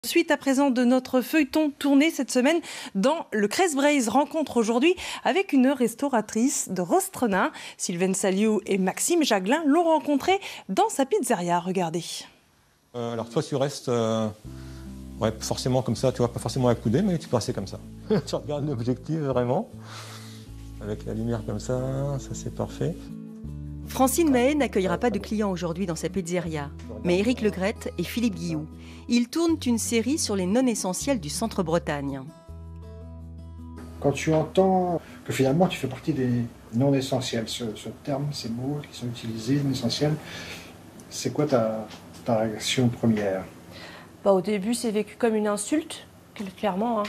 Suite à présent de notre feuilleton tourné cette semaine dans le Cresbraise rencontre aujourd'hui avec une restauratrice de Rostrenain. Sylvaine Saliou et Maxime Jaglin l'ont rencontrée dans sa pizzeria. Regardez. Alors toi tu restes ouais, forcément comme ça, tu vois, pas forcément accoudé, mais tu peux rester comme ça. Tu regardes l'objectif vraiment, avec la lumière comme ça c'est parfait. Francine Mahé n'accueillera pas de clients aujourd'hui dans sa pizzeria, mais Éric Legrette et Philippe Guilloux. Ils tournent une série sur les non-essentiels du centre-Bretagne. Quand tu entends que finalement tu fais partie des non-essentiels, ce terme, ces mots qui sont utilisés, non-essentiels, c'est quoi ta réaction première? Au début, c'est vécu comme une insulte, clairement.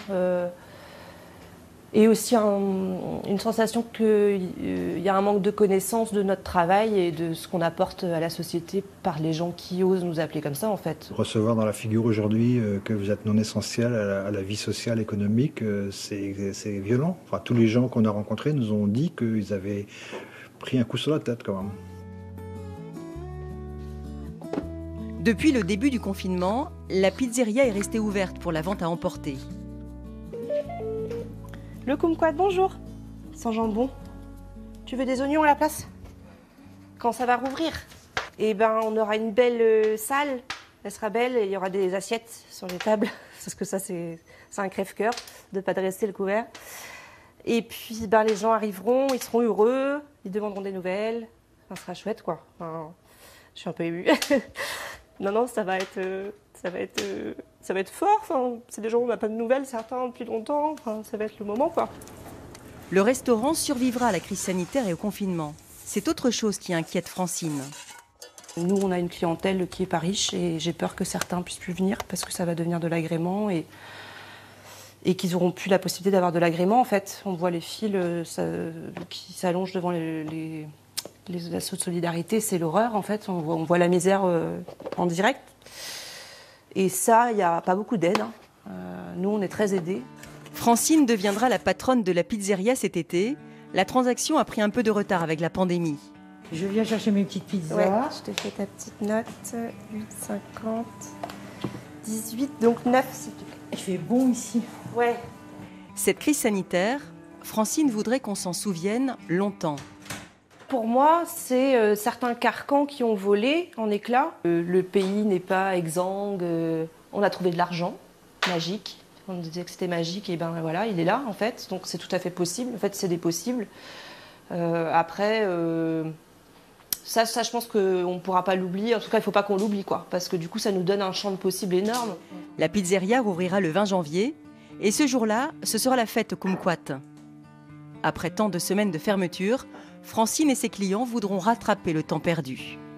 Et aussi une sensation qu'il y a un manque de connaissance de notre travail et de ce qu'on apporte à la société par les gens qui osent nous appeler comme ça, en fait. Recevoir dans la figure aujourd'hui que vous êtes non essentiel à la vie sociale, économique, c'est violent. Enfin, tous les gens qu'on a rencontrés nous ont dit qu'ils avaient pris un coup sur la tête quand même. Depuis le début du confinement, la pizzeria est restée ouverte pour la vente à emporter. Le kumquat, bonjour. Sans jambon. Tu veux des oignons à la place? Quand ça va rouvrir, on aura une belle salle. Elle sera belle et il y aura des assiettes sur les tables. Parce que ça, c'est un crève-cœur de ne pas dresser le couvert. Et puis, les gens arriveront, ils seront heureux, ils demanderont des nouvelles. Ça sera chouette, quoi. Je suis un peu émue. Non, ça va être fort. C'est des gens où on n'a pas de nouvelles, certains depuis longtemps. Ça va être le moment, quoi. Le restaurant survivra à la crise sanitaire et au confinement. C'est autre chose qui inquiète Francine. Nous, on a une clientèle qui est pas riche et j'ai peur que certains puissent plus venir parce que ça va devenir de l'agrément et qu'ils n'auront plus la possibilité d'avoir de l'agrément. En fait, on voit les fils qui s'allongent devant les assos de solidarité, c'est l'horreur. En fait, on voit la misère en direct. Et ça, il n'y a pas beaucoup d'aide. Nous, on est très aidés. Francine deviendra la patronne de la pizzeria cet été. La transaction a pris un peu de retard avec la pandémie. Je viens chercher mes petites pizzas. Ouais, je t'ai fait ta petite note. 8,50, 18, donc 9. Il fait bon ici. Ouais. Cette crise sanitaire, Francine voudrait qu'on s'en souvienne longtemps. Pour moi, c'est certains carcans qui ont volé en éclats. Le pays n'est pas exsangue. On a trouvé de l'argent magique. On disait que c'était magique et voilà, il est là en fait. Donc c'est tout à fait possible. En fait, c'est des possibles. Après, ça, je pense qu'on ne pourra pas l'oublier. En tout cas, il ne faut pas qu'on l'oublie, quoi. Parce que du coup, ça nous donne un champ de possibles énorme. La pizzeria rouvrira le 20 janvier. Et ce jour-là, ce sera la fête au kumquat. Après tant de semaines de fermeture, Francine et ses clients voudront rattraper le temps perdu.